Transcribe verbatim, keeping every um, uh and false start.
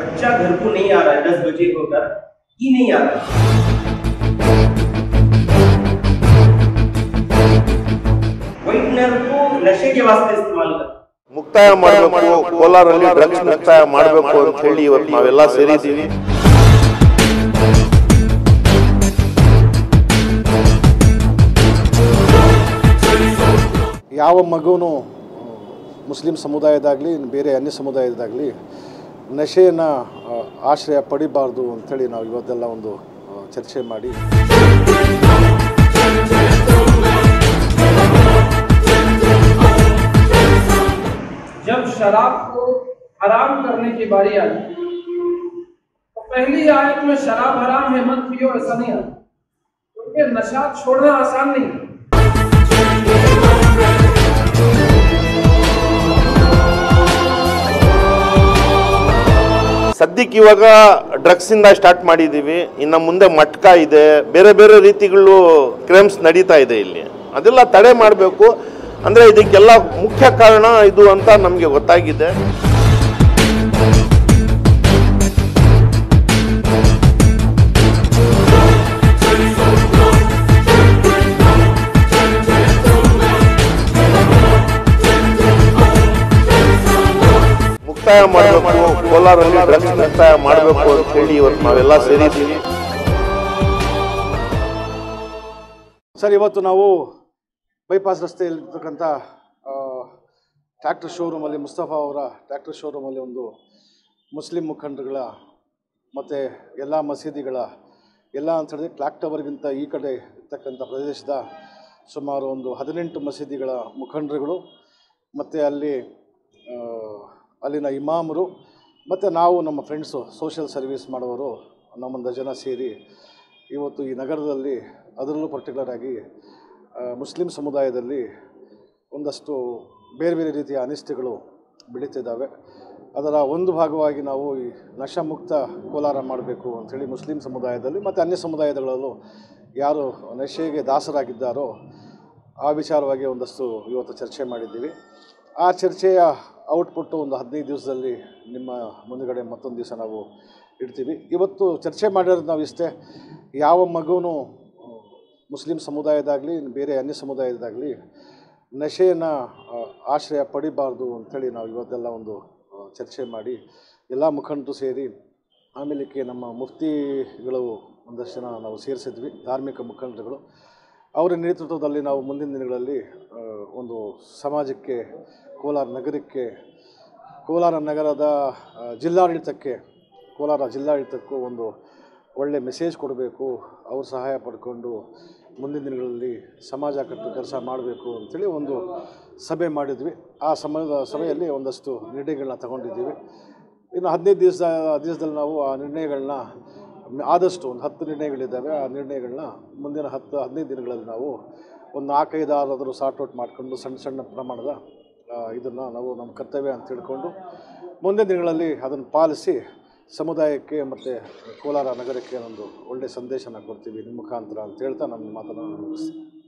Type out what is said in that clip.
बच्चा घर को नहीं आ रहा है, दस बजे होकर ही नहीं आ रहा। व्हाइटनर को नशे के वास्ते इस्तेमाल कर ಮುಕ್ತಾಯ ಮಾಡಬೇಕು, ಕೋಲಾರಲ್ಲಿ ಡ್ರಗ್ಸ್ ಮುಕ್ತಾಯ ಮಾಡಬೇಕು ಅಂತ ಹೇಳಿ ಇವತ್ತು ನಾವೆಲ್ಲ ಸೇರಿದ್ದೀವಿ. ಯಾವ ಮಗುನು ಮುಸ್ಲಿಂ ಸಮುದಾಯದಾಗಲಿ ಬೇರೆ ಅನ್ಯ ಸಮುದಾಯದಾಗಲಿ ನಶೆಯನ್ನು ಆಶ್ರಯ ಪಡಿಬಾರ್ದು ಅಂಥೇಳಿ ನಾವು ಇವತ್ತೆಲ್ಲ ಒಂದು ಚರ್ಚೆ ಮಾಡಿ जब शराब को हराम करने की बारी आई तो पहली आयत में शराब हराम है मत पियो ऐसा नहीं आता, क्योंकि नशा छोड़ना आसान नहीं है। ಸದ್ಯಕ್ಕೆ ಇವಾಗ ಡ್ರಗ್ಸ್ ಇಂದ ಸ್ಟಾರ್ಟ್ ಮಾಡಿದ್ದೀವಿ. ಇನ್ನು ಮುಂದೆ ಮಟ್ಕ ಇದೆ, ಬೇರೆ ಬೇರೆ ರೀತಿಗಳು ಕ್ರೈಮ್ಸ್ ನಡೀತಾ ಇದೆ ಇಲ್ಲಿ. ಅದೆಲ್ಲ ತಡೆ ಮಾಡಬೇಕು. ಅಂದರೆ ಇದಕ್ಕೆಲ್ಲ ಮುಖ್ಯ ಕಾರಣ ಇದು ಅಂತ ನಮಗೆ ಗೊತ್ತಾಗಿದೆ. ಮುಕ್ತಾಯ ಮಾಡಬೇಕು, ಕೋಲಾರಲ್ಲಿ ಡ್ರಗ್ಸ್ ಮುಕ್ತಾಯ ಮಾಡಬೇಕು ಅಂತ ಹೇಳಿ ಇವತ್ತು ನಾವೆಲ್ಲ ಸೇರಿದ್ದೀವಿ. ಸರ್, ಇವತ್ತು ನಾವು ಬೈಪಾಸ್ ರಸ್ತೆಯಲ್ಲಿರ್ತಕ್ಕಂಥ ಟ್ರ್ಯಾಕ್ಟರ್ ಶೋರೂಮಲ್ಲಿ ಮುಸ್ತಫಾ ಅವರ ಟ್ರ್ಯಾಕ್ಟರ್ ಶೋರೂಮಲ್ಲಿ ಒಂದು ಮುಸ್ಲಿಂ ಮುಖಂಡರುಗಳ ಮತ್ತು ಎಲ್ಲ ಮಸೀದಿಗಳ ಎಲ್ಲ ಅಂತ ಹೇಳಿದ್ರೆ ಕ್ಲಾಕ್ ಟವರ್ಗಿಂತ ಈ ಕಡೆ ಇರ್ತಕ್ಕಂಥ ಪ್ರದೇಶದ ಸುಮಾರು ಒಂದು ಹದಿನೆಂಟು ಮಸೀದಿಗಳ ಮುಖಂಡರುಗಳು ಮತ್ತು ಅಲ್ಲಿ ಅಲ್ಲಿನ ಇಮಾಮರು ಮತ್ತು ನಾವು ನಮ್ಮ ಫ್ರೆಂಡ್ಸು ಸೋಷಿಯಲ್ ಸರ್ವಿಸ್ ಮಾಡುವವರು ನಮ್ಮೊಂದು ಜನ ಸೇರಿ ಇವತ್ತು ಈ ನಗರದಲ್ಲಿ ಅದರಲ್ಲೂ ಪರ್ಟಿಕ್ಯುಲರ್ ಆಗಿ ಮುಸ್ಲಿಂ ಸಮುದಾಯದಲ್ಲಿ ಒಂದಷ್ಟು ಬೇರೆ ಬೇರೆ ರೀತಿಯ ಅನಿಷ್ಟಗಳು ಬೆಳೀತಿದ್ದಾವೆ. ಅದರ ಒಂದು ಭಾಗವಾಗಿ ನಾವು ಈ ನಶಾಮುಕ್ತ ಕೋಲಾರ ಮಾಡಬೇಕು ಅಂಥೇಳಿ ಮುಸ್ಲಿಂ ಸಮುದಾಯದಲ್ಲಿ ಮತ್ತು ಅನ್ಯ ಸಮುದಾಯಗಳಲ್ಲೂ ಯಾರು ನಶೆಗೆ ದಾಸರಾಗಿದ್ದಾರೋ ಆ ವಿಚಾರವಾಗಿ ಒಂದಷ್ಟು ಇವತ್ತು ಚರ್ಚೆ ಮಾಡಿದ್ದೀವಿ. ಆ ಚರ್ಚೆಯ ಔಟ್ಪುಟ್ಟು ಒಂದು ಹದಿನೈದು ದಿವಸದಲ್ಲಿ ನಿಮ್ಮ ಮುಂದುಗಡೆ ಮತ್ತೊಂದು ದಿವಸ ನಾವು ಇಡ್ತೀವಿ. ಇವತ್ತು ಚರ್ಚೆ ಮಾಡಿರೋದು ನಾವು ಇಷ್ಟೇ, ಯಾವ ಮಗುನೂ ಮುಸ್ಲಿಂ ಸಮುದಾಯದಾಗಲಿ ಬೇರೆ ಅನ್ಯ ಸಮುದಾಯದಾಗಲಿ ನಶೆಯನ್ನು ಆಶ್ರಯ ಪಡಿಬಾರ್ದು ಅಂಥೇಳಿ ನಾವು ಇವತ್ತೆಲ್ಲ ಒಂದು ಚರ್ಚೆ ಮಾಡಿ ಎಲ್ಲ ಮುಖಂಡರು ಸೇರಿ ಆಮೇಲೆ ನಮ್ಮ ಮುಫ್ತಿಗಳು ಒಂದಷ್ಟು ಜನ ನಾವು ಸೇರಿಸಿದ್ವಿ, ಧಾರ್ಮಿಕ ಮುಖಂಡರುಗಳು. ಅವರ ನೇತೃತ್ವದಲ್ಲಿ ನಾವು ಮುಂದಿನ ದಿನಗಳಲ್ಲಿ ಒಂದು ಸಮಾಜಕ್ಕೆ, ಕೋಲಾರ ನಗರಕ್ಕೆ, ಕೋಲಾರ ನಗರದ ಜಿಲ್ಲಾಡಳಿತಕ್ಕೆ, ಕೋಲಾರ ಜಿಲ್ಲಾಡಳಿತಕ್ಕೂ ಒಂದು ಒಳ್ಳೆ ಮೆಸೇಜ್ ಕೊಡಬೇಕು, ಅವ್ರ ಸಹಾಯ ಪಡ್ಕೊಂಡು ಮುಂದಿನ ದಿನಗಳಲ್ಲಿ ಸಮಾಜ ಕಟ್ಟು ಕೆಲಸ ಮಾಡಬೇಕು ಅಂಥೇಳಿ ಒಂದು ಸಭೆ ಮಾಡಿದ್ವಿ. ಆ ಸಮಯದ ಸಭೆಯಲ್ಲಿ ಒಂದಷ್ಟು ನಿರ್ಣಯಗಳನ್ನ ತಗೊಂಡಿದ್ದೀವಿ. ಇನ್ನು ಹದಿನೈದು ದಿವಸ ದಿವಸದಲ್ಲಿ ನಾವು ಆ ನಿರ್ಣಯಗಳನ್ನ ಆದಷ್ಟು ಒಂದು ಹತ್ತು ನಿರ್ಣಯಗಳಿದ್ದಾವೆ. ಆ ನಿರ್ಣಯಗಳನ್ನ ಮುಂದಿನ ಹತ್ತು ಹದಿನೈದು ದಿನಗಳಲ್ಲಿ ನಾವು ಒಂದು ನಾಲ್ಕೈದು ಆರಾದರೂ ಸಾರ್ಟ್ ಔಟ್ ಮಾಡಿಕೊಂಡು ಸಣ್ಣ ಸಣ್ಣ ಪ್ರಮಾಣದ ಇದನ್ನು ನಾವು ನಮ್ಮ ಕರ್ತವ್ಯ ಅಂತ ತಿಳ್ಕೊಂಡು ಮುಂದಿನ ದಿನಗಳಲ್ಲಿ ಅದನ್ನು ಪಾಲಿಸಿ ಸಮುದಾಯಕ್ಕೆ ಮತ್ತು ಕೋಲಾರ ನಗರಕ್ಕೆ ಒಂದು ಒಳ್ಳೆಯ ಸಂದೇಶನ ಕೊಡ್ತೀವಿ ನಿಮ್ಮ ಮುಖಾಂತರ ಅಂತ ಹೇಳ್ತಾ ನನ್ನ ಮಾತನ್ನು ಮುಗಿಸ್ತೀನಿ.